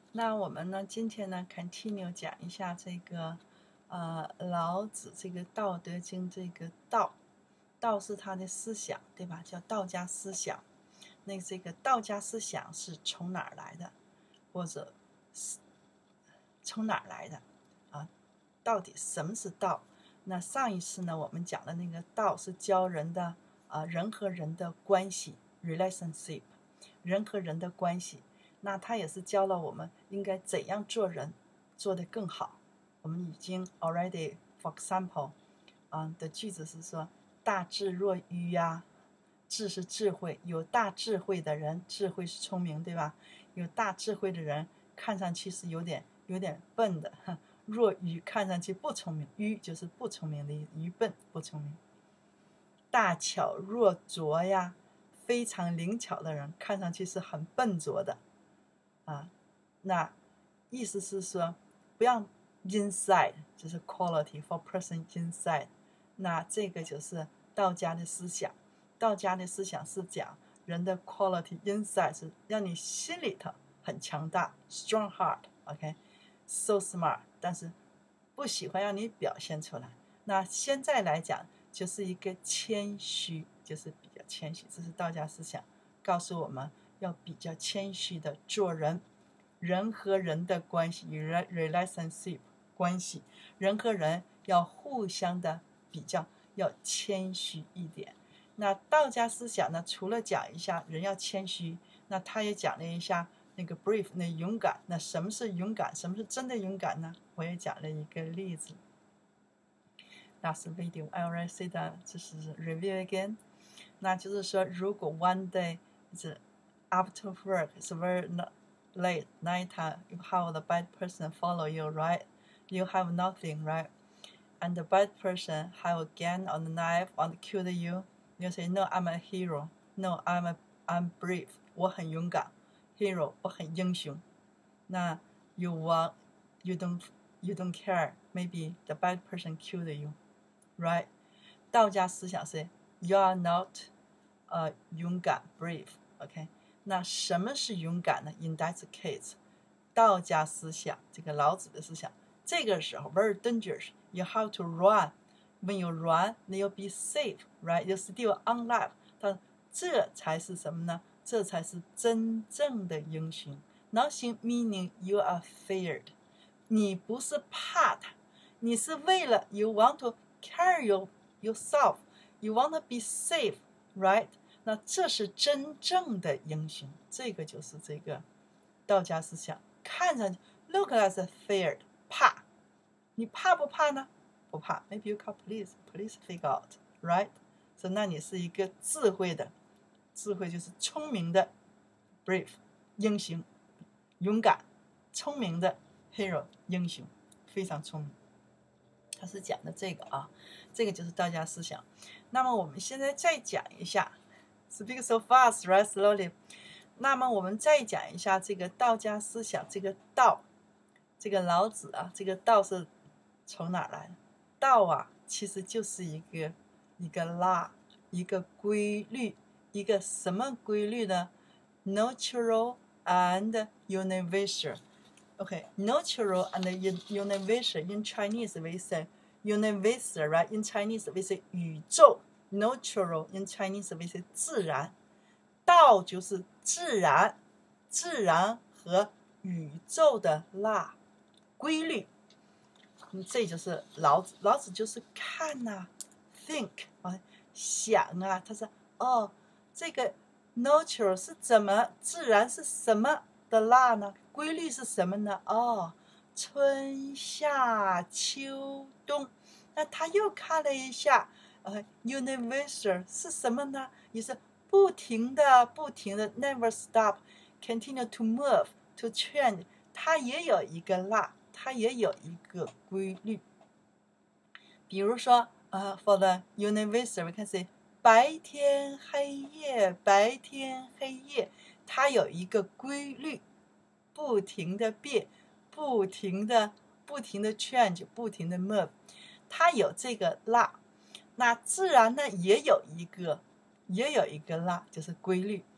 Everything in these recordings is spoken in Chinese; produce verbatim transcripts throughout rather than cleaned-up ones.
那我们呢，今天呢 ，continue 讲一下这个，呃，老子这个《道德经》这个道，道是他的思想，对吧？叫道家思想。那这个道家思想是从哪儿来的，或者是从哪儿来的啊？到底什么是道？那上一次呢，我们讲的那个道是教人的啊、呃，人和人的关系 relationship， 人和人的关系。那他也是教了我们应该怎样做人，做得更好。我们已经 already for example， 啊的句子是说，大智若愚呀，智是智慧，有大智慧的人，智慧是聪明，对吧？有大智慧的人看上去是有点有点笨的，若愚看上去不聪明，愚就是不聪明的意思，愚笨不聪明。大巧若拙呀，非常灵巧的人看上去是很笨拙的啊。那意思是说，不要 inside 就是 quality for person inside。那这个就是道家的思想。道家的思想是讲人的 quality inside 是让你心里头很强大 strong heart，OK， so smart， 但是不喜欢让你表现出来。那现在来讲就是一个谦虚，就是比较谦虚，这是道家思想告诉我们要比较谦虚的做人。人和人的关系 relationship 关系，人和人要互相的比较，要谦虚一点。那道家思想呢，除了讲一下人要谦虚，那他也讲了一下那个 brave， 那勇敢。那什么是勇敢？什么是真的勇敢呢？我也讲了一个例子。Last video I already said that， 这是 review again。那就是说，如果 one day is after work is very late night time, you have the bad person follow you, right? You have nothing, right? And the bad person have a gun or a knife and killed you. You say, no, I'm a hero. No, I'm a, I'm brave. 我很勇敢 ，hero 我很英雄。那 you want, you don't, you don't care. Maybe the bad person killed you, right? 道家思想是 you are not, 呃、uh, 勇敢 brave, OK？ 那什么是勇敢呢 ？In that case， 道家思想，这个老子的思想，这个时候 very dangerous. You have to run. When you run, then you'll be safe, right? You're still alive. 但这才是什么呢？这才是真正的英雄。Nothing meaning you are feared. 你不是怕他，你是为了 you want to carry your, yourself. You want to be safe, right? 那这是真正的英雄。这个就是这个道家思想。看上去 look like feared， 怕。你怕不怕呢？不怕。Maybe you call police, police figure out, right? 所以那你是一个智慧的，智慧就是聪明的 brave 英雄，勇敢聪明的 hero 英雄，非常聪明。他是讲的这个啊，这个就是道家思想。那么我们现在再讲一下 ，speak so fast, right? Slowly。那么我们再讲一下这个道家思想，这个道，这个老子啊，这个道是从哪来的？道啊，其实就是一个一个 law， 一个规律，一个什么规律呢 ？Natural and universal。Okay, natural and universal. In Chinese we say universal, right? In Chinese we say 宇宙。Natural in Chinese we say 自然。道就是自然，自然和宇宙的 law 规律。这就是老子，老子就是看啊 think 啊，想啊，他说哦，这个 natural 是怎么，自然是什么的 law 呢？规律是什么呢？哦，春夏秋冬。那他又看了一下，呃 universal 是什么呢？也是不停的不停的 never stop continue to move to change， 它也有一个 law， 它也有一个规律。比如说呃 for the universal we can say 白天黑夜，白天黑夜，它有一个规律，不停的变，不停的不停的 change， 不停的 move， 它有这个 law。 那自然呢也有一个也有一个 law， 就是规律。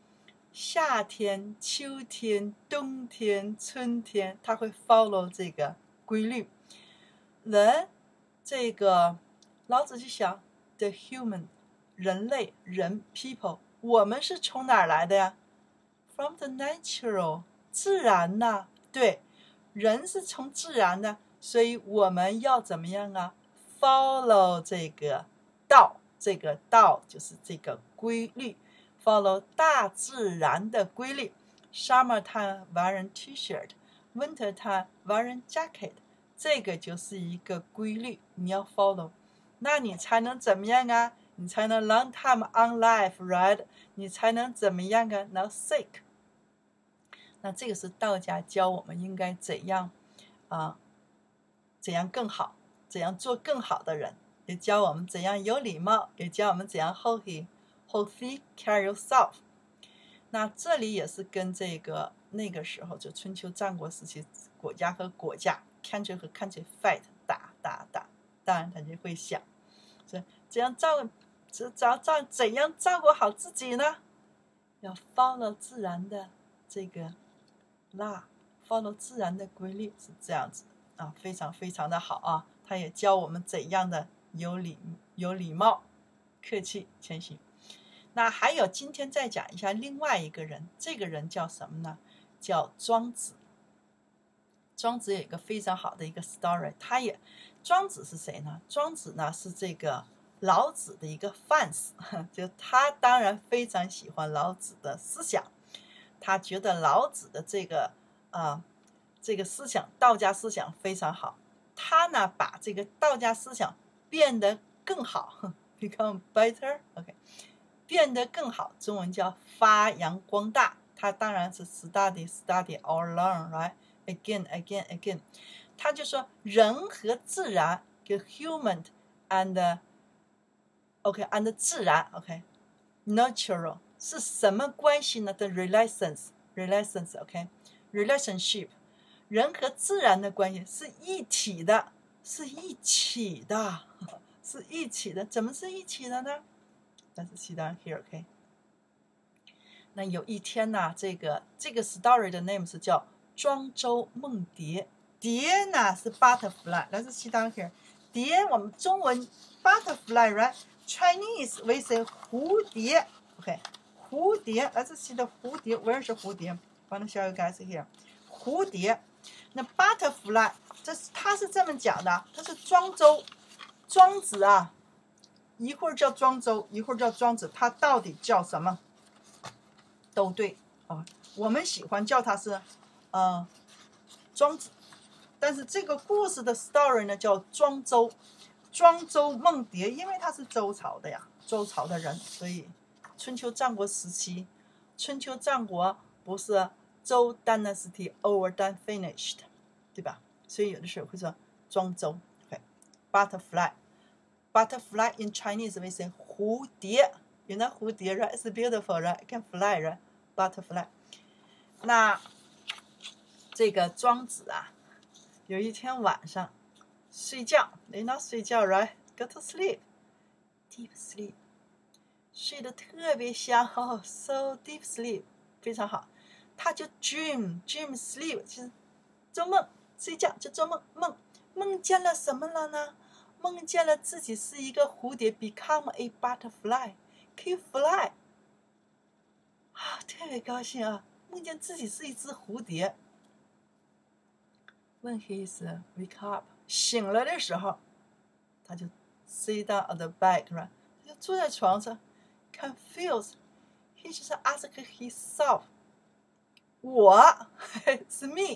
夏天、秋天、冬天、春天，它会 follow 这个规律。人，这个老子就想 the human 人类人 people， 我们是从哪儿来的呀？ From the natural 自然呐，对，人是从自然的，所以我们要怎么样啊 ？Follow 这个道，这个道就是这个规律 ，follow 大自然的规律。Summer time wearing T-shirt， Winter time wearing jacket， 这个就是一个规律，你要 follow， 那你才能怎么样啊？你才能 long time on life right， 你才能怎么样啊 ？Not sick。那这个是道家教我们应该怎样啊、呃，怎样更好，怎样做更好的人，也教我们怎样有礼貌，也教我们怎样 healthy healthy care yourself。那这里也是跟这个那个时候就春秋战国时期国家和国家 country 和 country fight 打打打，当然他就会想，所以怎样照怎照怎样照顾好自己呢？要 follow 自然的这个。那 follow 自然的规律是这样子啊，非常非常的好啊。他也教我们怎样的有礼有礼貌、客气、谦虚。那还有今天再讲一下另外一个人，这个人叫什么呢？叫庄子。庄子有一个非常好的一个 story， 他也庄子是谁呢？庄子呢是这个老子的一个 fans， 就他当然非常喜欢老子的思想。他觉得老子的这个呃这个思想，道家思想非常好。他呢把这个道家思想变得更好 ，become better，OK， 变得更好，中文叫发扬光大。他当然是 study study or learn right again again again。他就说人和自然，就 human and OK and 自然 OK natural。是什么关系呢？的 relations relations OK relationship， 人和自然的关系是一体的，是一起的，是一起的。怎么是一起的呢？但是 sit down here OK。那有一天呢、啊，这个这个 story 的 name 是叫庄周梦蝶。蝶呢是 butterfly， 但是 sit down here。蝶我们中文 butterfly right Chinese we say 蝴蝶 OK。蝴蝶，来自西的蝴蝶，我也是蝴蝶。帮他小一个 s here， 蝴蝶。那 butterfly， 这是他是这么讲的，他是庄周，庄子啊，一会儿叫庄周，一会儿叫庄子，他到底叫什么？都对啊，我们喜欢叫他是，呃，庄子。但是这个故事的 story 呢叫庄周，庄周梦蝶，因为他是周朝的呀，周朝的人，所以。春秋战国时期，春秋战国不是周 dynasty over than finished， 对吧？所以有的时候会说庄周 ，OK， butterfly， butterfly in Chinese we say 蝴蝶，有那蝴蝶 right？ It's beautiful right？ Can fly right？ Butterfly。那这个庄子啊，有一天晚上睡觉，没那睡觉 right？Go to sleep，deep sleep。睡得特别香哦 ，so deep sleep， 非常好。他就 dream dream sleep， 就是做梦，睡觉就做梦，梦梦见了什么了呢？梦见了自己是一个蝴蝶 ，become a butterfly， 可以 fly， 啊，特别高兴啊！梦见自己是一只蝴蝶。When he is wake up， 醒了的时候，他就 sit down on the bed， 他就坐在床上。Confused, he just asked himself, 我是 me,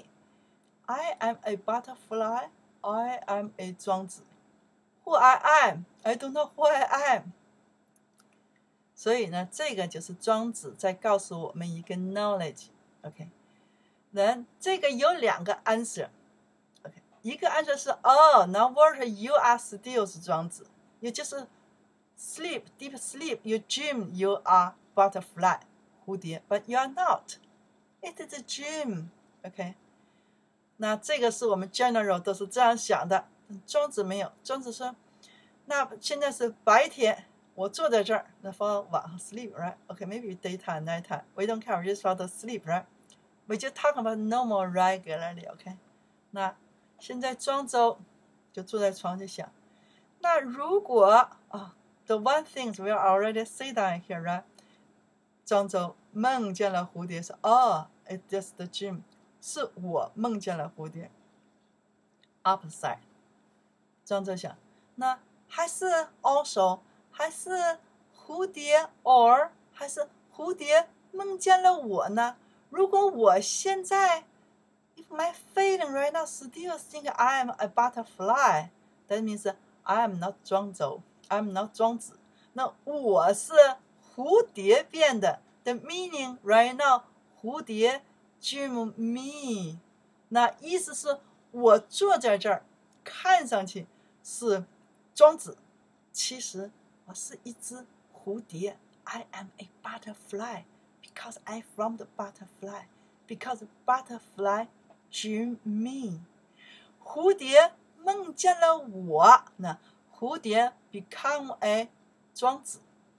I am a butterfly, I am a 庄子 Who I am, I don't know who I am. 所以呢，这个就是庄子在告诉我们一个 knowledge. OK， then 这个有两个 answer. OK， 一个 answer 是 Oh, now what you are still 是庄子，也就是Sleep, deep sleep, you dream you are butterfly, 蝴蝶 but you are not. It is a dream. OK， 那这个是我们 general 都是这样想的。庄子没有，庄子说，那现在是白天我坐在这儿，那 for 晚上 sleep, right? Okay, maybe daytime, nighttime. We don't care, just for the sleep, right? We just talk about normal regularly, okay? 那现在庄周就坐在床就想，那如果啊、哦、，the one things we already say down here, right? 庄周梦见了蝴蝶，说，哦 ，it's just the dream， 是我梦见了蝴蝶。Opposite， 庄周想，那还是 also， 还是蝴蝶 or 还是蝴蝶梦见了我呢？如果我现在 if my feeling right now still think I am a butterfly, that means I am not 庄周 I am not 庄子。那我是蝴蝶变的 the meaning right now 蝴蝶 dream me， 那意思是我坐在这儿看上去是庄子，其实我是一只蝴蝶。 I am a butterfly because I from the butterfly because butterfly dream me。 蝴蝶梦见了我，那蝴蝶 become a 庄子。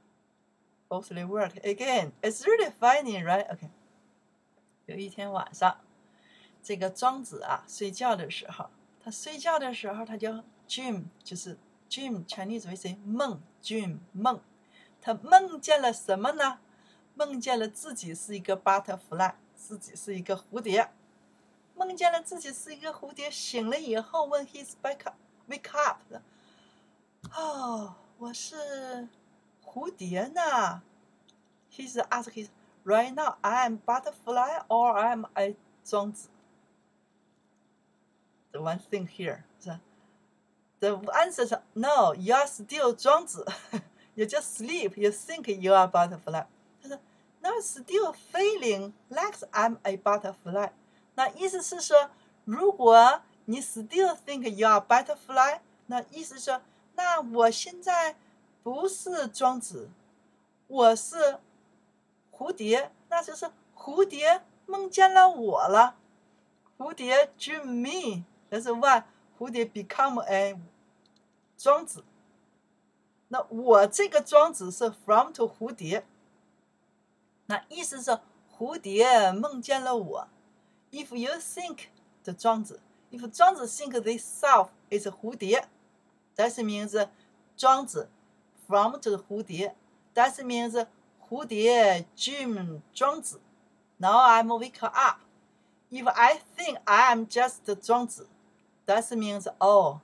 Both they work again. It's really funny, right? Okay. 有一天晚上，这个庄子啊睡觉的时候，他睡觉的时候他就 dream， 就是 dream Chinese 为谁梦 dream 梦，他梦见了什么呢？梦见了自己是一个 butterfly， 自己是一个蝴蝶，梦见了自己是一个蝴蝶，醒了以后问 his back up, wake up， 哦，我是蝴蝶呢。He's asked his right now I am butterfly or I am a 庄子。The one thing here 是 the answer is no, you are still 庄子。You just sleep, you think you are butterfly。他说 No, still feeling like I'm a butterfly。那意思是说，如果你 still think you are butterfly， 那意思是说，那我现在不是庄子，我是蝴蝶，那就是蝴蝶梦见了我了。蝴蝶 dream me， that's why 蝴蝶 become a 庄子。那我这个庄子是 from to 蝴蝶，那意思是蝴蝶梦见了我。If you think the 庄子 if 庄子 think this self is 蝴蝶， that means 庄子 from to 蝴蝶， that means 蝴蝶 dream 庄子。 Now I'm wake up. If I think I am just 庄子， that means oh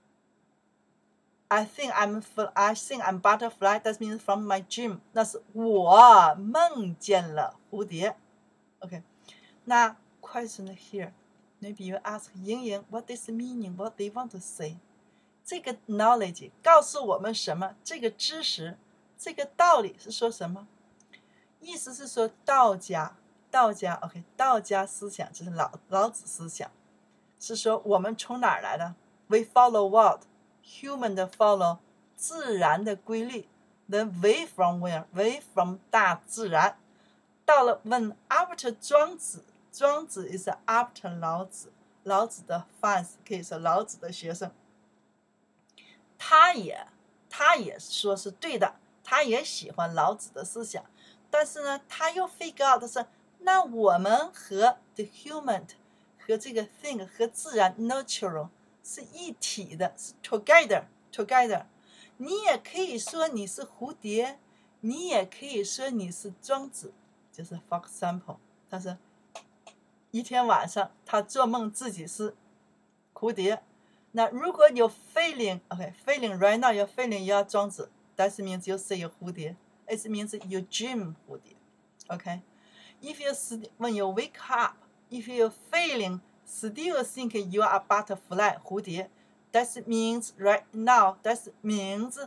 I think I'm I think I'm butterfly, that means from my dream， 那是我梦见了蝴蝶。 OK， 那 question here maybe you ask YINGYING what is the meaning, what they want to say。 这个 knowledge 告诉我们什么？这个知识这个道理是说什么？意思是说道家道家 OK 道家思想就是老老子思想，是说我们从哪儿来的？ We follow what human 的 follow 自然的规律， then way from where way from 大自然。到了 when after 庄子，庄子 is after 老子，老子的 fans 可以说老子的学生，他也他也说是对的，他也喜欢老子的思想，但是呢他又 figure out 的是，那我们和 the human 和这个 thing 和自然 natural 是一体的，是 together together。 你也可以说你是蝴蝶，你也可以说你是庄子。就是 for example， 他说一天晚上他做梦自己是蝴蝶，那如果有 feeling OK feeling right now you're feeling you are 庄子， that means you say you 蝴蝶， it means you dream 蝴蝶。 OK if you when you wake up if you feeling still think you are a butterfly 蝴蝶， that means right now that means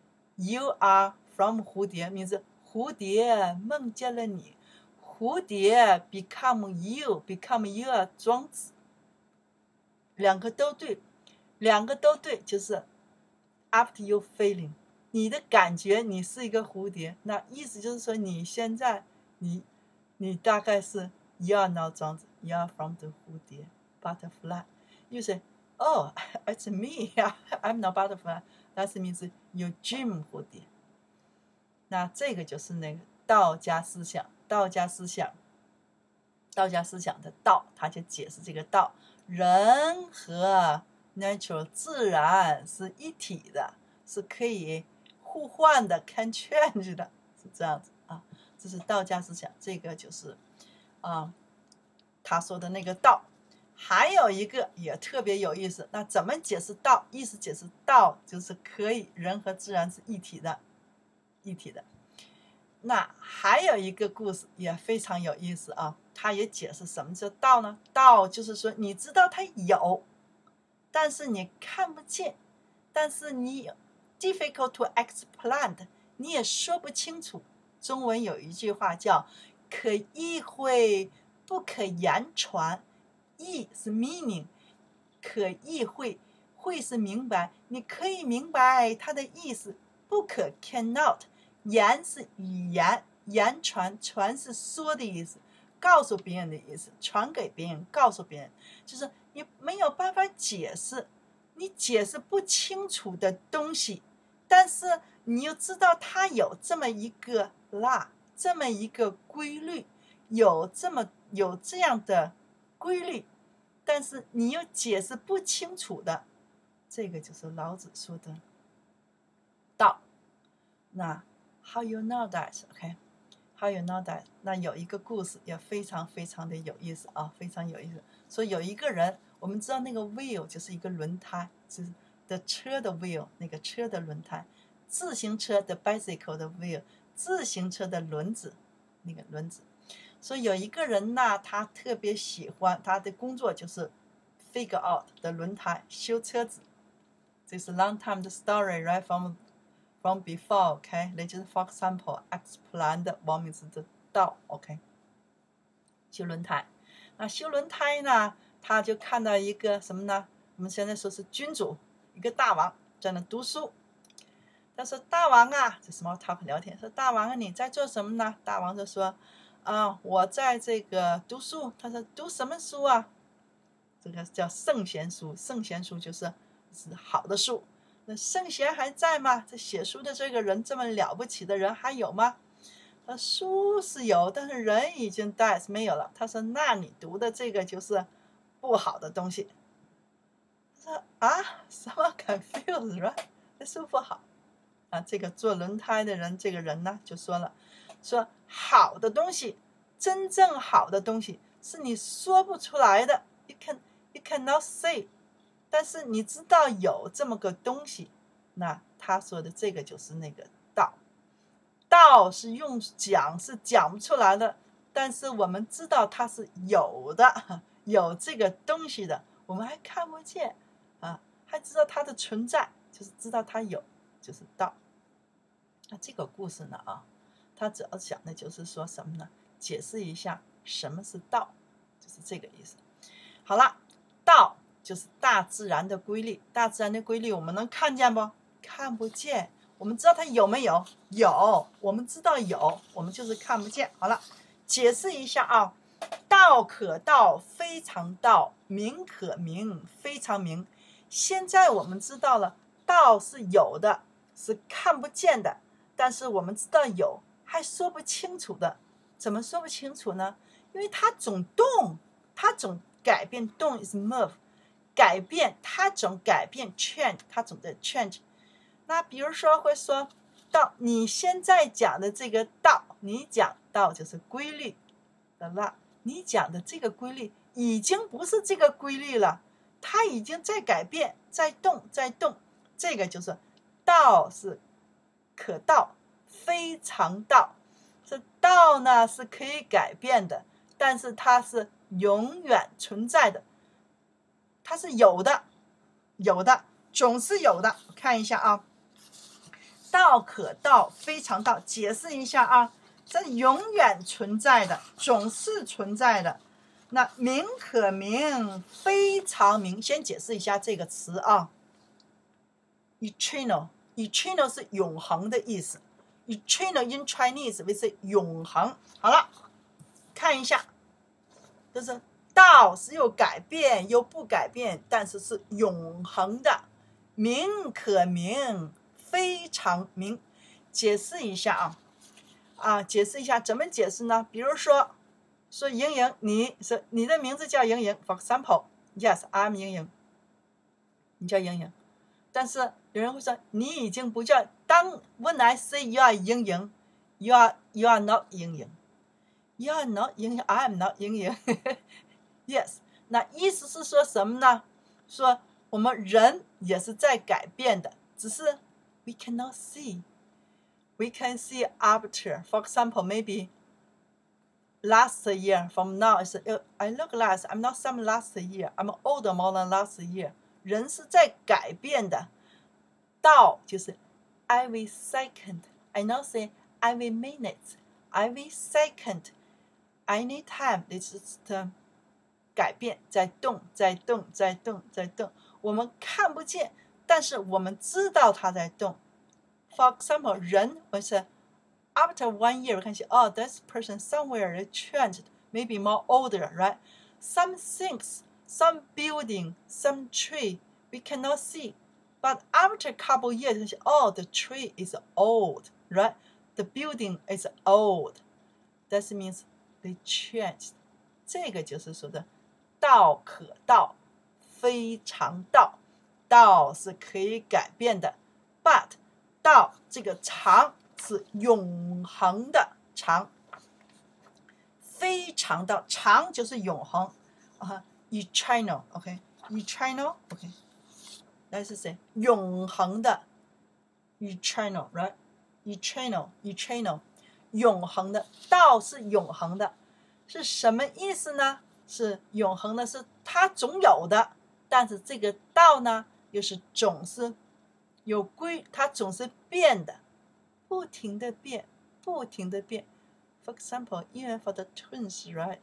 you are from 蝴蝶 means 蝴蝶梦见了你，蝴蝶 become you become you are 庄子。两个都对，两个都对，就是 after you feeling 你的感觉你是一个蝴蝶，那意思就是说你现在你你大概是 you are now 庄子， you are from the 蝴蝶 butterfly。 You say oh it's me I'm not butterfly， that means you dream 蝴蝶。 那这个就是那个道家思想，道家思想，道家思想的道，他就解释这个道，人和 nature 自然是一体的，是可以互换的 ，can change 的，是这样子啊。这是道家思想，这个就是啊他说的那个道。还有一个也特别有意思，那怎么解释道？意思解释道就是可以人和自然是一体的，一体的。那还有一个故事也非常有意思啊，他也解释什么叫道呢？道就是说你知道它有，但是你看不见，但是你 difficult to explain， 你也说不清楚。中文有一句话叫可意会不可言传，意是 meaning， 可意会，会是明白，你可以明白它的意思，不可 cannot， 言是语言，言传，传是说的意思，告诉别人的意思，传给别人，告诉别人，就是你没有办法解释，你解释不清楚的东西，但是你又知道它有这么一个 law， 这么一个规律，有这么有这样的规律，但是你又解释不清楚的，这个就是老子说的道。那 how you know that？ OK， how you know that？ 那有一个故事也非常非常的有意思啊，非常有意思。说有一个人，我们知道那个 wheel 就是一个轮胎，就是的车的 wheel， 那个车的轮胎，自行车的 bicycle 的 wheel， 自行车的轮子，那个轮子。所以有一个人呢，他特别喜欢，他的工作就是 figure out 的轮胎，修车子。这是 long time 的 story right from from before OK， 那就是 for example explained 王明子的道 OK， 修轮胎。那修轮胎呢，他就看到一个什么呢？我们现在说是君主，一个大王在那读书。他说大王啊，这 small talk 聊天，说大王啊你在做什么呢？大王就说啊，我在这个读书。他说读什么书啊？这个叫圣贤书，圣贤书就是是好的书。那圣贤还在吗？这写书的这个人这么了不起的人还有吗？他书是有，但是人已经 dies 没有了。他说那你读的这个就是不好的东西。他说啊，什么 confused right？ 这书不好啊。这个做轮胎的人，这个人呢就说了，说好的东西，真正好的东西是你说不出来的 ，you can you cannot say， 但是你知道有这么个东西，那他说的这个就是那个道。道是用讲是讲不出来的，但是我们知道它是有的，有这个东西的，我们还看不见啊，还知道它的存在，就是知道它有，就是道。那这个故事呢啊，他主要讲的就是说什么呢？解释一下什么是道，就是这个意思。好了，道就是大自然的规律，大自然的规律我们能看见不？看不见。我们知道它有没有？有，我们知道有，我们就是看不见。好了，解释一下啊，道可道，非常道；名可名，非常名。现在我们知道了，道是有的，是看不见的，但是我们知道有，还说不清楚的。怎么说不清楚呢？因为它总动，它总改变，动 is move， 改变，它总改变 change， 它总在 change。那比如说会说道，你现在讲的这个道，你讲道就是规律的了，你讲的这个规律已经不是这个规律了，它已经在改变，在动，在动，这个就是道是可道，非常道。这道呢是可以改变的，但是它是永远存在的，它是有的，有的，总是有的。看一下啊，道可道，非常道，解释一下啊，这永远存在的，总是存在的。那名可名，非常名，先解释一下这个词啊 eternal， eternal 是永恒的意思， eternal in Chinese 为是永恒。好了，看一下，就是道是有改变又不改变，但是是永恒的。名可名，非常名，解释一下啊， 啊，解释一下怎么解释呢？比如说，说莹莹，你说你的名字叫莹莹 ，for example，yes I'm 莹莹，你叫莹莹，但是有人会说你已经不叫。当 when I say you are 莹莹 ，you are you are not 莹莹 ，you are not 莹莹 ，I am not 莹莹，yes， 那意思是说什么呢？说我们人也是在改变的，只是 we cannot see。We can see after, for example, maybe last year from now is I look less, I'm not some last year, I'm older more than last year. 人是在改变的，道就是 every second. I not say every minute, every second, anytime. This is the 改变，在动，在动，在动，在动。我们看不见，但是我们知道它在动。For example, 人会是 after one year, we can see, oh, this person somewhere they changed, maybe more older, right? Some things, some building, some tree, we cannot see. But after a couple of years, we see, oh, the tree is old, right? The building is old. That means they changed. 这个就是说的道可道，非常道。道是可以改变的 ，but 道这个常是永恒的常，非常道常就是永恒啊 ，eternal，OK，eternal，OK， 那是谁？永恒的 ，eternal， right？eternal，eternal， 永恒的道是永恒的，是什么意思呢？是永恒的，是它总有的，但是这个道呢，又是总是有规，它总是变的。不停的变，不停的变。For example, even for the twins, right?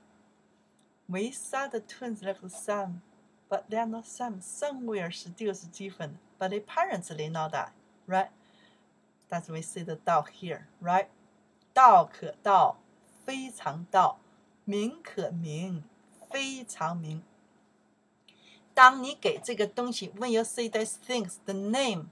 We saw the twins like the same, but they are not same. Somewhere still is different, but the parents they know that, right? That's we see the 道 here, right? 道可道，非常道；名可名，非常名。当你给这个东西 ，when you say these things, the name,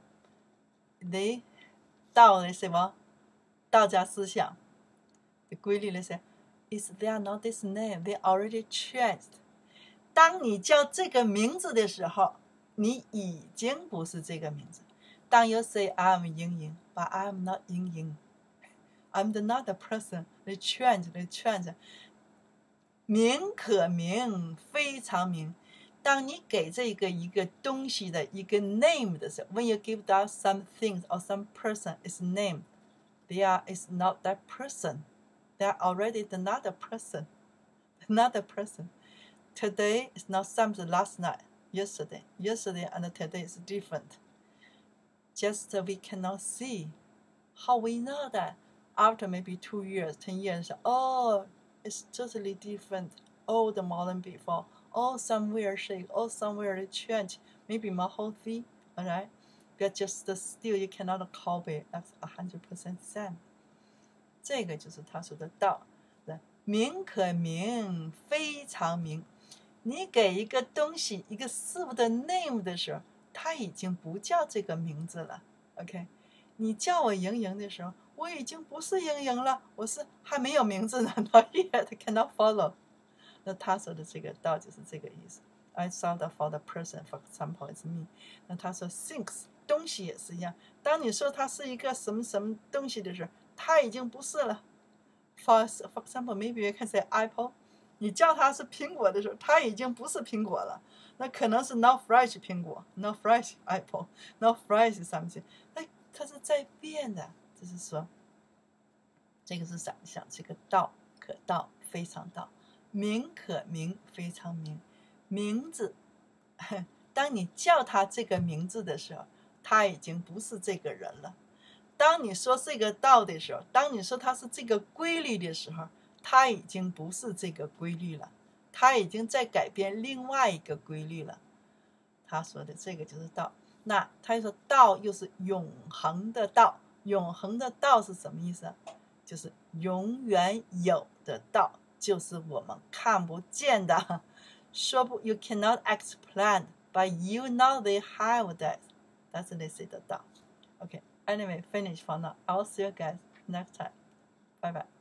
they 道的什么？道家思想的规律的是 ，is they are not this name, they already changed。当你叫这个名字的时候，你已经不是这个名字。当 you say I'm 莹莹 but I'm not 莹莹 I'm another person, they change, they change。名可名，非常名。当你给这个一个东西的一个 name 的时候 ，when you give that some things or some person its name, they are is not that person. They are already another person, another person. Today is not something last night, yesterday. Yesterday and today is different. Just we cannot see. How we know that? After maybe two years, ten years, oh, it's totally different. Old more than before. Oh, somewhere shake, oh, somewhere they change, maybe more healthy, all right? But just still you cannot copy as a hundred percent same. 这个就是他说的道，名可名，非常名。你给一个东西、一个事物的 name 的时候，它已经不叫这个名字了。OK， 你叫我莹莹的时候，我已经不是莹莹了，我是还没有名字呢 ，not yet, cannot follow。那他说的这个道就是这个意思。I saw that for the person, for example, is me。那他说 things 东西也是一样。当你说它是一个什么什么东西的时候，它已经不是了。For for example, maybe you can say apple。你叫它是苹果的时候，它已经不是苹果了。那可能是 not fresh 苹果 ，not fresh apple, not fresh something。那它是在变的，就是说，这个是想想这个道可道，非常道。名可名，非常名。名字，当你叫他这个名字的时候，他已经不是这个人了。当你说这个道的时候，当你说他是这个规律的时候，他已经不是这个规律了，他已经在改变另外一个规律了。他说的这个就是道。那他说道又是永恒的道，永恒的道是什么意思？就是永远有的道。就是我们看不见的，说不 ，you cannot explain, but you know they have that. That's what they say 的道。Okay, anyway, finish for now. I'll see you guys next time. 拜拜。